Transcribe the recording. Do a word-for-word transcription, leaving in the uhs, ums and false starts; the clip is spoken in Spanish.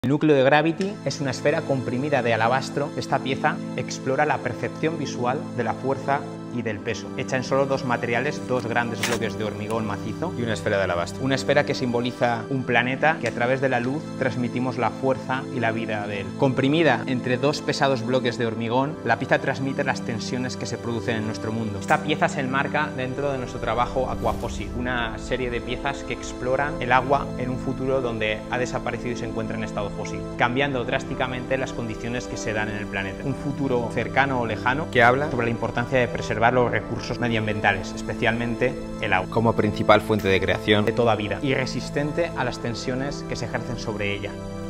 El núcleo de Gravity es una esfera comprimida de alabastro. Esta pieza explora la percepción visual de la fuerza y del peso, hecha en solo dos materiales, dos grandes bloques de hormigón macizo y una esfera de alabastro. Una esfera que simboliza un planeta que a través de la luz transmitimos la fuerza y la vida de él. Comprimida entre dos pesados bloques de hormigón, la pieza transmite las tensiones que se producen en nuestro mundo. Esta pieza se enmarca dentro de nuestro trabajo Aquafossil, una serie de piezas que exploran el agua en un futuro donde ha desaparecido y se encuentra en estado fósil, cambiando drásticamente las condiciones que se dan en el planeta. Un futuro cercano o lejano que habla sobre la importancia de preservar los recursos medioambientales, especialmente el agua, como principal fuente de creación de toda vida y resistente a las tensiones que se ejercen sobre ella.